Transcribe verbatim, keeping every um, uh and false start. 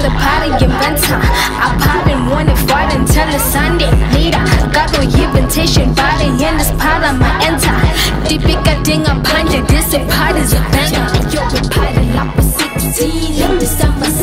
the party inventor. I pop and want it right until it's Sunday. Later, got no invitation, party in this part I'ma enter. Typical thing I'm punching, this party's a banger. Yo, we party like we're sixteen in the summer.